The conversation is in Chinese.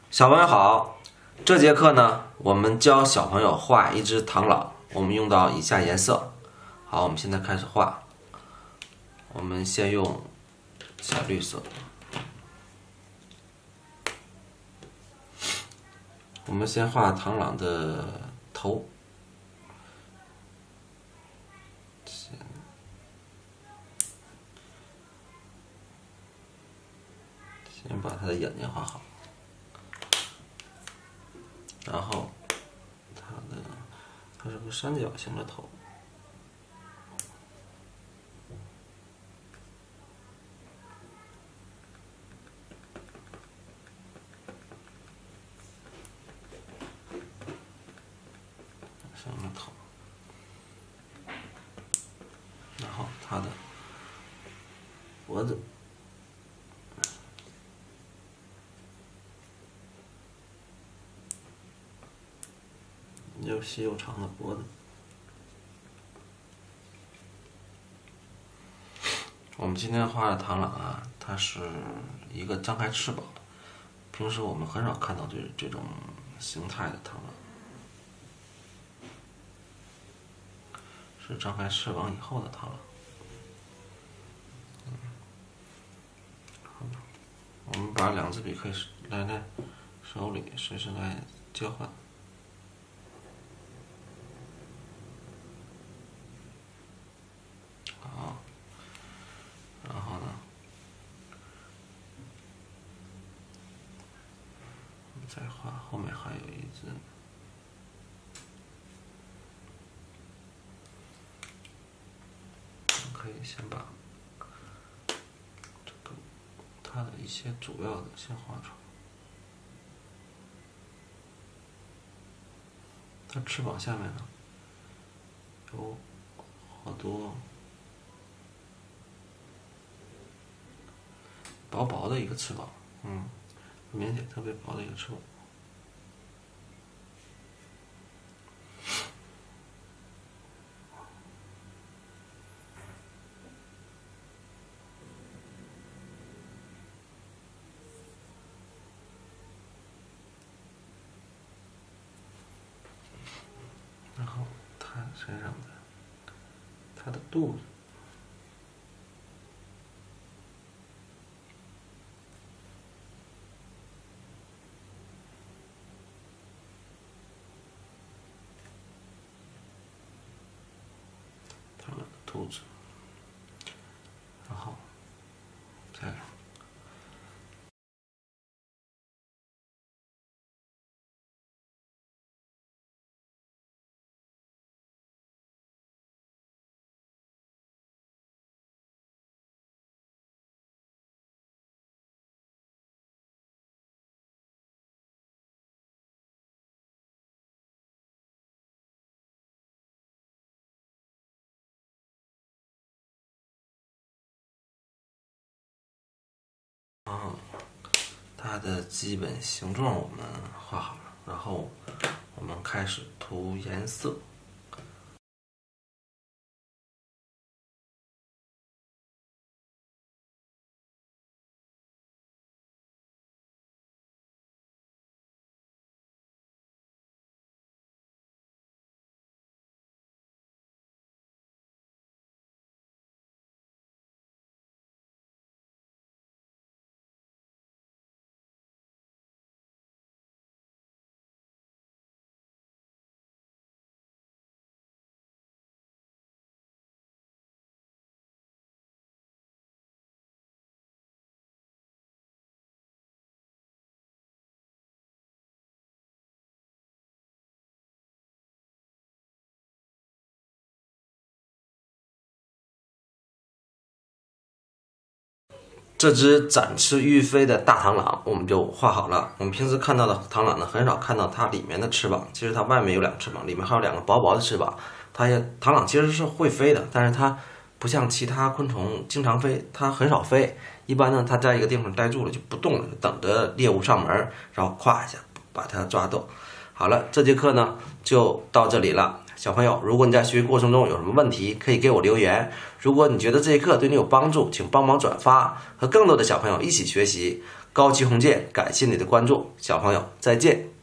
小朋友好，这节课呢，我们教小朋友画一只螳螂，我们用到以下颜色。好，我们现在开始画。我们先用浅绿色，我们先画螳螂的头，先把它的眼睛画好。然后它是个三角形的头，然后它的脖子。又细又长的脖子。我们今天画的螳螂啊，它是一个张开翅膀。平时我们很少看到这种形态的螳螂，是张开翅膀以后的螳螂。我们把两支笔可以来手里随时来交换。再画后面还有一只，可以先把这个它的一些主要的先画出来。它翅膀下面呢有好多薄薄的一个翅膀，明显特别薄的一个翅膀。然后它身上的它的肚子。肚子，然后再它的基本形状我们画好了，然后我们开始涂颜色。这只展翅欲飞的大螳螂我们就画好了。我们平时看到的螳螂呢，很少看到它里面的翅膀，其实它外面有两个翅膀，里面还有两个薄薄的翅膀。螳螂其实是会飞的，但是它不像其他昆虫经常飞，它很少飞。一般呢，它在一个地方待住了就不动了，等着猎物上门，然后咵一下把它抓到。 好了，这节课呢就到这里了。小朋友，如果你在学习过程中有什么问题，可以给我留言。如果你觉得这节课对你有帮助，请帮忙转发，和更多的小朋友一起学习。高级红剑，感谢你的关注，小朋友再见。